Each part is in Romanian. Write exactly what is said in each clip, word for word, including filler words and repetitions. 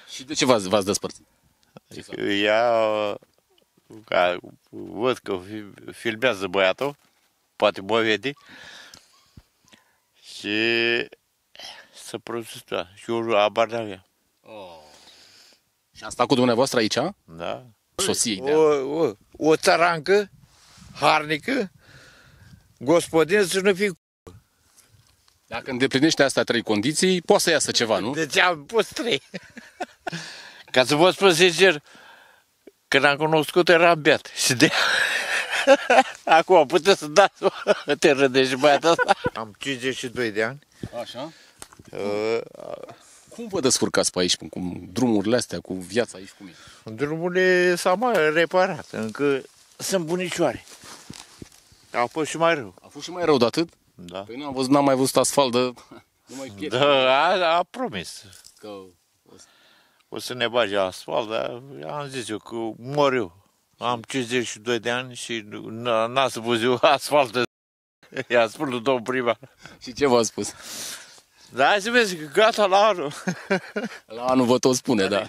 Și de ce v-ați, v-ați despărțit? Ea, ca, văd că filmează băiatul, poate mă vede, și să prostitua. Și eu abar n-avea. Oh. Și a stat cu dumneavoastră aici? Da. Soției de O, o, o țărancă, harnică, gospodină să nu fie. Dacă îndeplinește astea trei condiții, poate să iasă ceva, nu? Deci am pus trei. Ca să vă spun sincer, când am cunoscut eram beat. Și de acum puteți să dați, te râdești băiatul ăsta. Am cincizeci și doi de ani. Așa? Uh, Cum vă descurcați pe aici, cu drumurile astea, cu viața aici, cum e? Drumurile s-au mai reparat, încă sunt bunișoare. A fost și mai rău. A fost și mai rău de atât? Da. Păi n-am văzut, n-am mai văzut asfalt de... Nu mai pierd. Da, a, a promis. Că... O să ne bage asfalt, dar am zis eu că mor eu. Am cincizeci și doi de ani și n-a să văd eu asfalt. I-a spus lui domnul primar. Și ce v-a spus? Da, hai să vezi că gata la anul. La anul vă tot spune, da.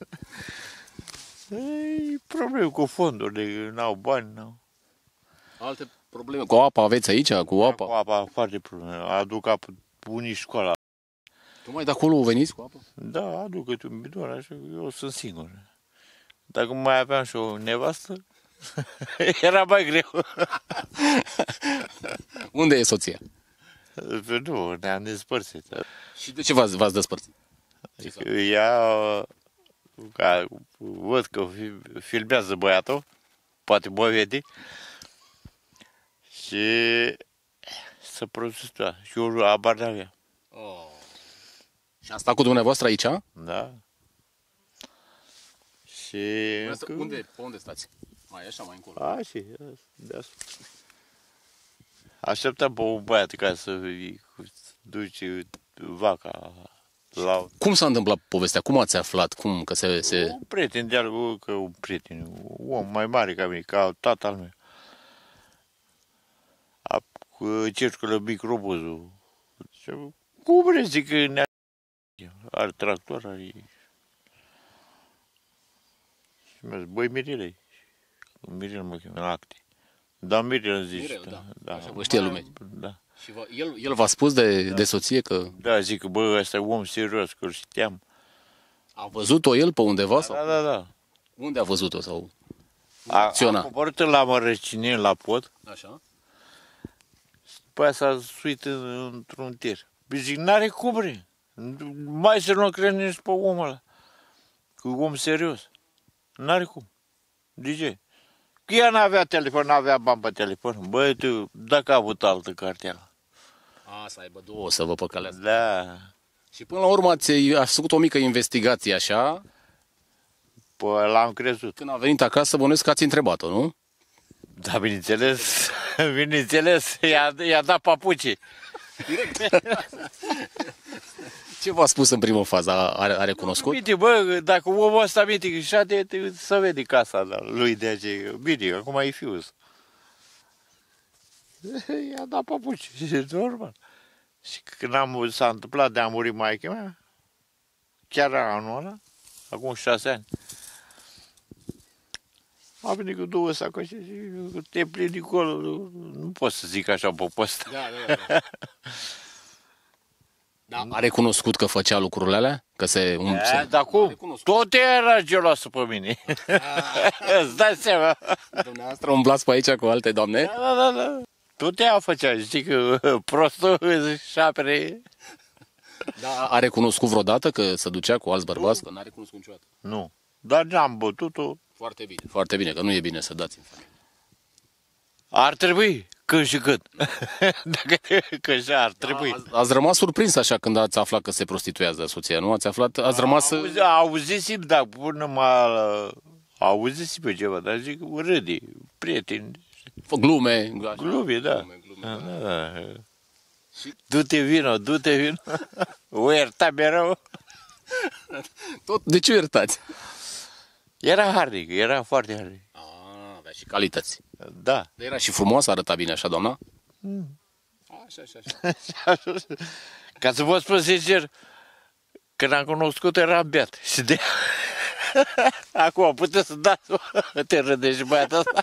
E probleme cu fondurile, n-au bani, n-au. Alte probleme? Cu apa aveți aici? Cu apa? Cu apa, foarte probleme. Aduc apă, unii școala. Tocmai de acolo veniți cu apă? Da, aduc un bidon, așa, eu sunt singur. Dacă mai aveam și o nevastă, era mai greu. Unde e soția? Nu, ne-am despărțit. Și de ce v-ați, v-ați despărțit? Ea, ca, văd că filmează băiatul, poate mă vede, și să prostitua. Și eu abar n-avea. Oh. Și a stat cu dumneavoastră aici? Da. Și... Unde, unde, pe unde stați? Mai așa, mai încolo. A, și de asta. Așteptam pe un băiat ca să duci vaca la... Cum s-a întâmplat povestea? Cum ați aflat? Cum că se... se... Un prieten de-al, că un prieten, un om mai mare ca mine, ca tatăl meu. A, cu circulă microbuzul. Cum vrei, zic că ne are tractor, are... Și mi-a zis, băi, Mirele, Mirele mă chemă, în acte. Da, Mirele îmi zice. Mirel, da. Da. Așa vă știe lumea. Da. Și vă, el, el v-a spus de, da. de soție că... Da, zic că, bă, ăsta e om serios, că îl știam. A văzut-o el pe undeva? Da, sau? da, da, da. Unde a văzut-o? Sau... A, acționa? a coborât la Mărăcinie, la pod. Așa. După aia s-a suit în, într-un tir. Zic, n-are cum, bre. Mai să nu credeți pe omul ăla. Că e om serios. N-are cum. De ce? Că ea n-avea telefon, n-avea bani pe telefon. Băi, tu, dacă a avut altă cartea. A, să aibă două, să vă păcălească. Da. Și până la urmă ați, ați făcut o mică investigație așa. Păi l-am crezut. Când a venit acasă, bănuiesc că ați întrebat-o, nu? Da, bineînțeles, bineînțeles, i-a, i-a dat papucii. Ce v-a spus în primă fază? A, a recunoscut? Bine, bă, dacă omul ăsta minte că șade, să vede casa lui de aceea. Bine, acum e fiuz. I-a dat papuci, e normal. Și când am, s-a întâmplat de a muri maică mea, chiar anul ăla, acum șase ani, a venit cu două sacoșe și te plini acolo. Nu pot să zic așa pe post. Da, da, da. Da, a recunoscut că făcea lucrurile alea? Că se... Um, E, se... dar cum? Tot era geloasă pe mine. Îți dai seama. Dumneavoastră umblați pe aici cu alte doamne? Da, da, da, da. Tot ea făcea, știi că prostul își apere. Da, a recunoscut vreodată că se ducea cu alți bărbați? Că n-a recunoscut niciodată. Nu, dar n-am bătut-o. Foarte bine. Foarte bine, că nu e bine să dați în familie. Ar trebui, când și când. Dacă că și ar trebui. Da, ați, ați rămas surprins așa când ați aflat că se prostituează soția, nu? Ați aflat, ați rămas... Auzi, auzisem, da, până m-a... Auzisem pe ceva, dar zic, râde, prieteni. Glume. Glume, da. Glume, glume, da, da. da. Și... Du-te vino, du-te vino. O ierta mereu. Tot, de ce iertați? Era harnic, era foarte harnic. Ah, avea și calități. Da. Era și frumoasă, arăta bine așa, doamna? Mm. Așa, așa, așa. Ca să vă spun sincer, Când am cunoscut era beat. Și de... Acum puteți să dați, te râdești băiatul ăsta.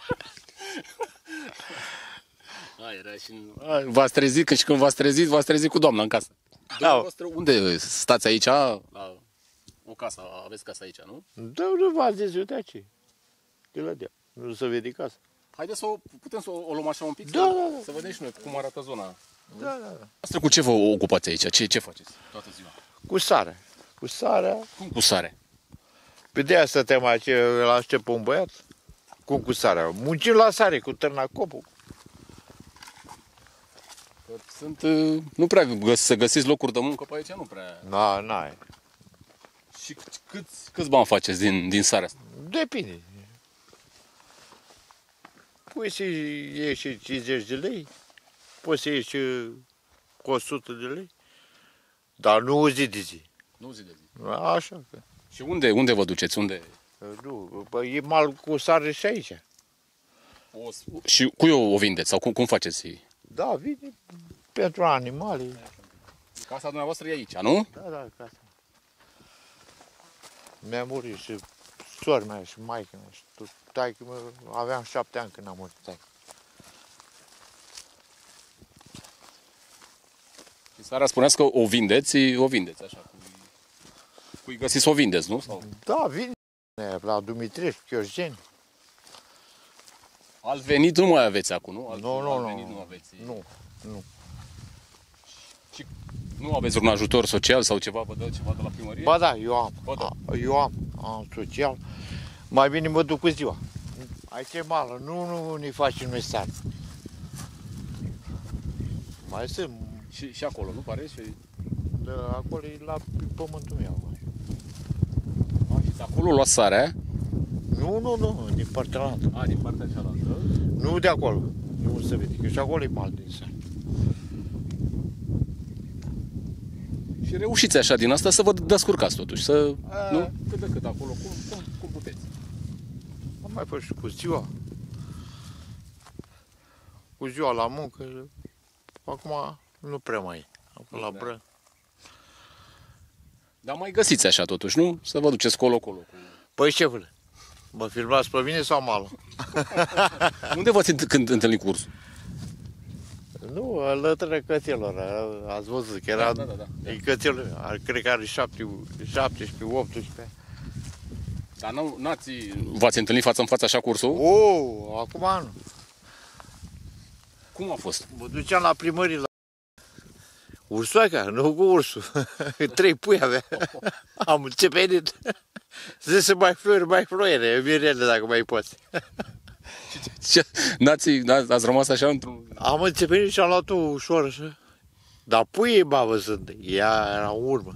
A, era și... V-ați trezit, că și când v-ați trezit, v-ați trezit cu doamna în casă. Dumneavoastră, unde stați aici? La o casă, aveți casa aici, nu? Da, nu v-ați zis, uite aici. De la dea. Nu se vede casa. Haideți să o, putem să o, o luăm așa un pic? Da, să, da, da. Să vedem și noi cum arată zona. Da, da, da. Asta cu ce vă ocupați aici? Ce, ce faceți toată ziua? Cu sarea. Cu sarea. Cum cu sare? Pe de-aia stăteam aici, îl aștept pe un băiat. Cum cu sarea? Muncim la sare, cu târnacopul. Că sunt, uh, nu prea găs, să găsiți locuri de muncă pe aici, nu prea. Na, n-ai. Și câți, câți bani faceți din, din sarea asta? Depinde. Poți să ieși și cincizeci de lei, poți să ieși și cu o sută de lei, dar nu o zi de zi. Nu zi de zi. Așa că. Și unde, unde vă duceți? Unde? Nu, bă, e mal cu sare și aici. O, și cui o, o vindeți? Sau cum, cum faceți? Da, vine pentru animale. Casa dumneavoastră e aici, nu? Da, da, casa. Mi-a murit și sora mea și maică mea și tot. Taică mă, aveam șapte ani când a murit taică. Și seara spuneați că o vindeți, o vindeți așa. Cui, cui găsiți să o vindeți, nu? Sau... Da, vine la Dumitrescu, Chiorgeni. Alt venit nu mai aveți acum, nu? Alt, Nu, nu, alt nu. venit nu aveți. Nu, nu. Și nu aveți un ajutor social sau ceva, vă dă ceva de la primărie? Ba da, eu am. Ba da. Eu am, am social. Mai bine mă duc cu ziua. Aici e mală, nu, nu ne facem noi sat. Mai sunt, Și, și acolo, nu pare? Și... de acolo e la pământul meu. A, și de acolo luați sarea? Nu, nu, nu, din partea altă. A, din partea cealaltă. Nu de acolo. Nu se vede, că și acolo e mal din sat. Și reușiți așa din asta să vă descurcați totuși, să... A... Nu? Cât de cât acolo, cum, cum, cum puteți? Am mai fost și cu ziua. Cu ziua la muncă. Acum nu prea mai e. Acum la Da. bră. Dar mai găsiți așa totuși, nu? Să vă duceți colo-colo. Cu... Păi șefule, mă filmați pe mine sau mală? Unde v-ați înt- când întâlnit cursul? Nu, alături cățelor, ați văzut că era, Da, da, da, da. e cățelul, are- cred că are șaptesprezece, optsprezece. Dar nu, n-ați, v-ați întâlnit față în față așa cursul? Oh, acum nu. Cum a fost? Mă duceam la primărie la ursoaica, nu cu ursul. Trei pui avea. Am înțepenit. Zice să mai flori, mai floiere, Mirele, dacă mai poți. Ce, n-ați, n-ați ați rămas așa într-un... Am înțepenit și am luat-o ușor așa. Dar puii m-a văzut, ea era în urmă.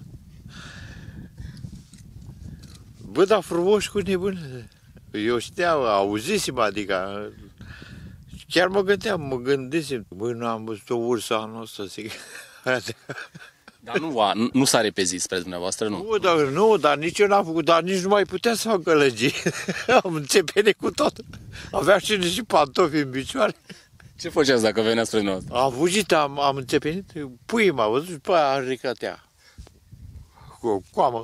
Bă, dar frumos cu nebune. Eu știam, auzisem, adică... Chiar mă gândeam, mă gândisem. Băi, nu am văzut o ursă anul ăsta, zic. Dar nu, a, nu, nu s-a repezit spre dumneavoastră, nu? Nu, dar, nu, dar nici eu n-am făcut, dar nici nu mai putea să fac gălăgii. Am înțepenit cu tot. Aveam și niște pantofi în picioare. Ce făceați dacă venea spre dumneavoastră? Am fugit, am, am înțepenit. Puii m-a văzut și pe aia a ridicat ea. Cu o coamă.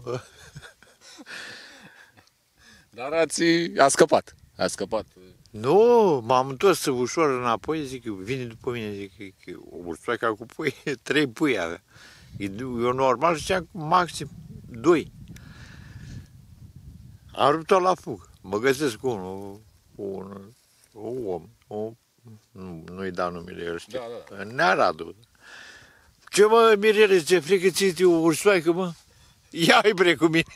Dar ați, a scăpat. A scăpat. Nu, m-am întors ușor înapoi, zic, vine după mine, zic, că o ursoaică cu pui, trei pui avea. Eu normal știam maxim doi. Am rupt-o la fugă. Mă găsesc cu unul, cu un, un om, o, nu, nu-i dau numele, el știe. Da, da. Nea Radu. Ce mă, Mirele, ce frică ți-e o ursoaică, mă? Ia-i bre cu mine.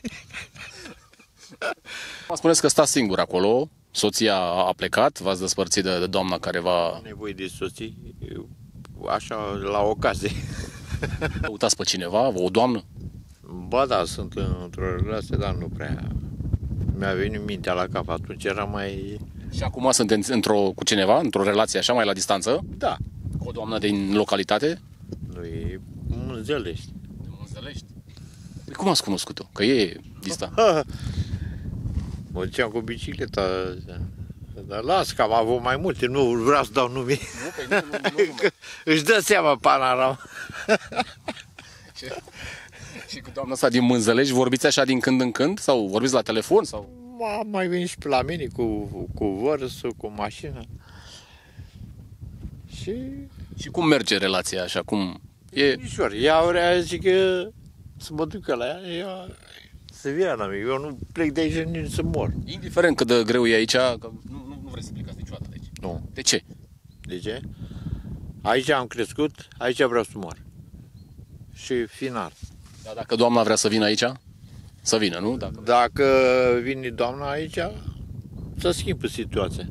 Mă spuneți că stați singur acolo, soția a plecat, v-ați despărțit de, de doamna care va... Nevoie de soții, așa, la ocazie. Uitați pe cineva, o doamnă? Ba da, sunt într-o relație, dar nu prea mi-a venit mintea la cap. Atunci era mai... Și acum sunteți într-o, cu cineva, într-o relație așa mai la distanță? Da. Cu o doamnă din localitate? Nu e Mânzălești. Din Mânzălești. Păi cum ați cunoscut-o? Că e distant. Mă duceam cu bicicleta. Dar las că am avut mai multe, nu vreau să dau nume. Nu, păi nu, nu, nu, nu, nu. Își dă seama panoram. Ce? Și cu doamna asta din Mânzălești vorbiți așa din când în când? Sau vorbiți la telefon? Sau? M-a mai venit și pe la mine cu, cu vărsul, cu mașina. Și... Și cum merge relația așa? Cum e? Ușor. Ea vrea, zice, să mă duc la ea, ea să vină la mine. Eu nu plec de aici nici să mor. Indiferent cât de greu e aici, că nu, nu, nu vrei să plecați niciodată de aici. Nu. De ce? De ce? Aici am crescut, aici vreau să mor. Și final. Dar dacă doamna vrea să vină aici, să vină, nu? Dacă... Dacă vine doamna aici, să schimbă situația.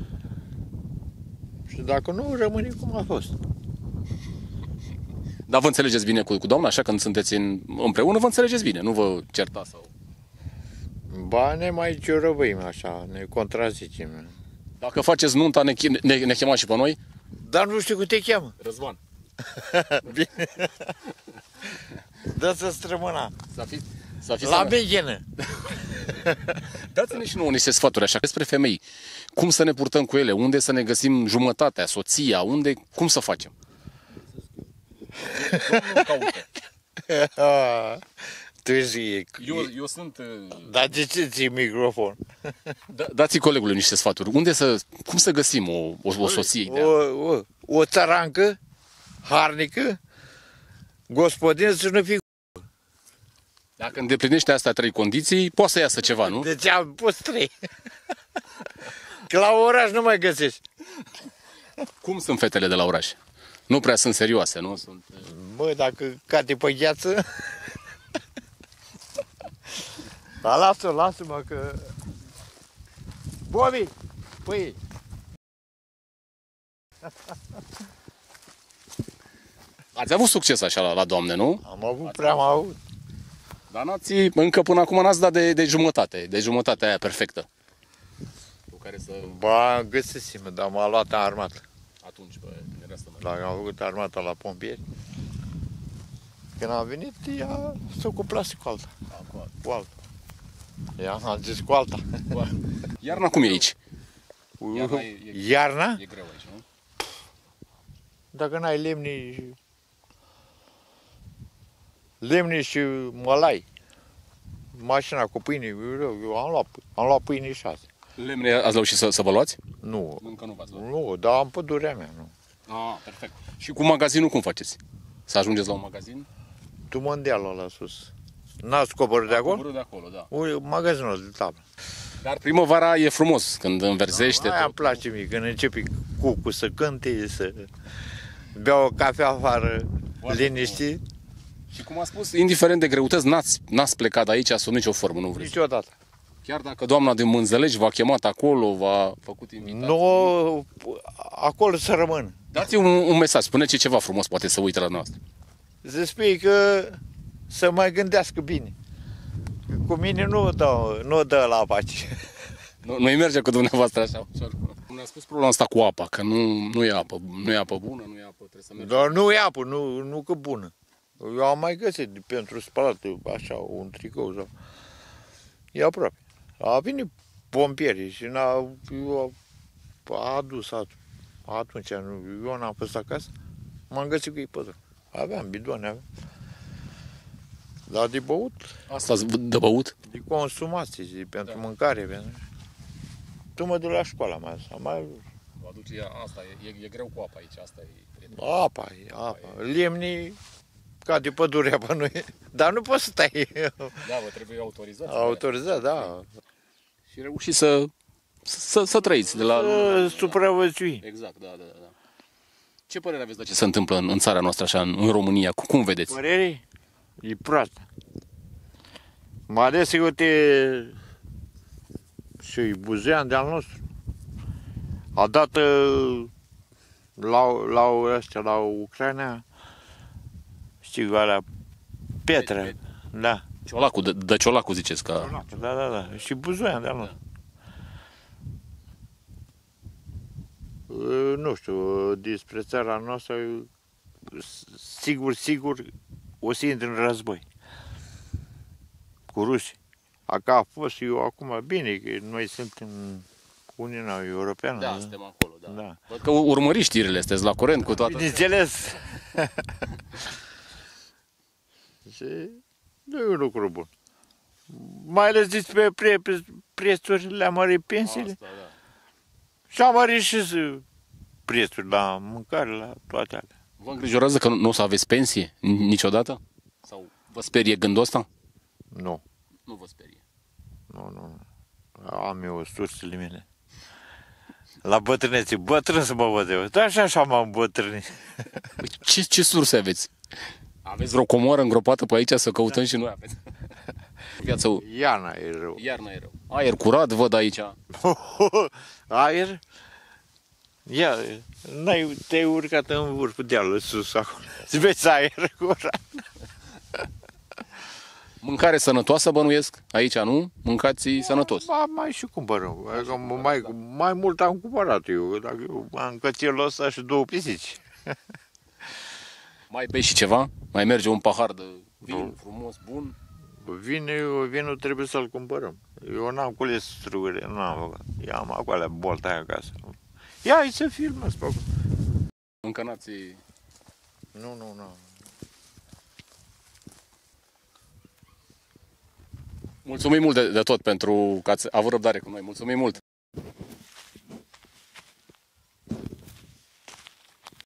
Și dacă nu, rămâne cum a fost. Dar vă înțelegeți bine cu, cu doamna, așa când sunteți în, împreună, vă înțelegeți bine, nu vă certați sau... Ba, ne mai ciorăvăim așa, ne contrazicem. Dacă faceți nunta, ne, ne, ne chemați și pe noi? Dar nu știu cum te cheamă. Răzvan. Bine. Dă să strămâna. Să fiți, să fiți La beghenă. Dați-ne și nouă niște sfaturi așa despre femei. Cum să ne purtăm cu ele? Unde să ne găsim jumătatea, soția? Unde, cum să facem? Domnul caută. Tu zici. Eu, eu sunt... Dar de ce ții microfon? Da, dați colegului niște sfaturi. Unde să, cum să găsim o, o, o soție ideală? O, o, o țărancă, harnică, gospodină să nu fie. Dacă îndeplinește astea trei condiții, poate să iasă ceva, nu? Deci am pus trei. Că la oraș nu mai găsești. Cum sunt fetele de la oraș? Nu prea sunt serioase, nu? Sunt... Bă, dacă cade pe gheață... Dar lasă, lasă-mă că... Bobi! Păi... Ați avut succes așa la, la doamne, nu? Am avut, prea am avut. Dar n-ați, încă până acum n-ați dat de, de jumătate, de jumătatea aia perfectă. Cu care să... Ba, găsesem, dar m-a luat armată. Atunci, bă, era să mă... Dacă am făcut armata la pompieri, când am venit, ea s-a cuplase cu alta. Cu alta. Ea a zis cu alta. Iarna cum e aici? Iarna e, e, Iarna? e greu aici, nu? Dacă n-ai lemni, lemni și mălai, mașina cu pâine, eu, eu am luat, am luat pâine șase. Lemne ați reușit să, să vă luați? Nu, Încă nu v-ați luat. nu, dar am pădurea mea, nu. Ah, perfect. Și cu magazinul cum faceți? Să ajungeți la un magazin? Tu mondialul ăla sus. N-ați coborât de acolo? Coborât de acolo, da. Ui, magazinul de tablă. Dar primăvara e frumos, când înverzește. Aia tot. îmi place mie, când începe cucu să cânte, să bea o cafea afară, Foarte liniștit. Și cum a spus, indiferent de greutăți, n-ați, n-ați plecat de aici sub nicio formă, nu vreți. Niciodată. Chiar dacă doamna din Mânzălești v-a chemat acolo, v-a făcut invitație. Nu, acolo să rămân. Dați un, un mesaj, spuneți ceva frumos, poate să uită la noastră. Să spui că să mai gândească bine. Cu mine nu dă, nu dă la pace. Nu, nu-i merge cu dumneavoastră așa ușor. Ne-a spus problema asta cu apa, că nu, nu e apă, nu e apă bună, nu e apă, trebuie să mergem. Dar nu e apă, nu, nu că bună. Eu am mai găsit pentru spălat așa un tricou sau... E aproape. A venit pompierii și n-a, eu, a adus at, atunci, nu, eu n-am fost acasă, m-am găsit cu ei pe drum. Aveam bidoane, aveam. Dar de băut, Asta de băut? de consumație, de, pentru da. Mâncare. Pentru... Tu mă duci la școală mai asta, mai... Vă aduce, asta e, e, e greu cu apa aici, asta e... Apa, e apa. Lemnii ca de pădurea pe noi, dar nu poți să tai. Da, vă trebuie autorizat. Autorizat, da. Și reușiți să, să, să trăiți de la... Să supravățui. Exact, da, da, da. Ce părere aveți de ce se întâmplă în, în țara noastră, așa, în, în România? Cum vedeți? Părerii? E proastă. Mai ales uite și Buzean de-al nostru. A dat la, la ăștia, la Ucraina, știi, alea, pietre. Pe- Da. Ciolacu, de, de Ciolacu ziceți că... Da, da, da. Și Buzoian de-al nostru. Da. Nu știu, despre țara noastră, sigur, sigur, o să intre în război cu rușii. Aca a fost, eu acum, bine, că noi suntem Uniunea Europeană. Da, da? suntem acolo, da. Da. Văd că urmăriți știrile, sunteți la curent cu toată... Bineînțeles. Și Nu e un lucru bun. Mai ales despre pre, pre, prețuri, le-a mărit pensiile. Asta, da. Și a mărit și prețuri la mâncare, la toate alea. Vă îngrijorează că nu, nu o să aveți pensie niciodată? Sau vă sperie gândul ăsta? Nu, Nu vă sperie. nu, nu. Am eu sursele mele. La bătrânețe, bătrân să mă văd eu. Dar și așa m-am îmbătrânit. Ce, ce surse aveți? Aveți vreo comoră îngropată pe aici să căutăm da. Și noi aveți? Viața... Iarna e rău. Iarna e rău. Aer curat văd aici. Aer? Ia, n-ai, te-ai urcat în vârful dealului sus acolo. Îți vezi aer curat. Mâncare sănătoasă bănuiesc? Aici nu? Mâncați sănătos. Ba, mai și cumpărăm. Adică mai, mai mult am cumpărat eu. Dacă eu am cățelul ăsta și două pisici. Mai bei și ceva? Mai merge un pahar de vin nu. Frumos, bun? Vinul, vinul trebuie să-l cumpărăm. Eu n-am cules struguri, nu am făcut. Eu am acolo bolta aia acasă. Ia, hai să filmez pe acolo. Încă n-ați... Nu, nu, nu. Mulțumim mult de, de tot pentru că ați avut răbdare cu noi. Mulțumim mult!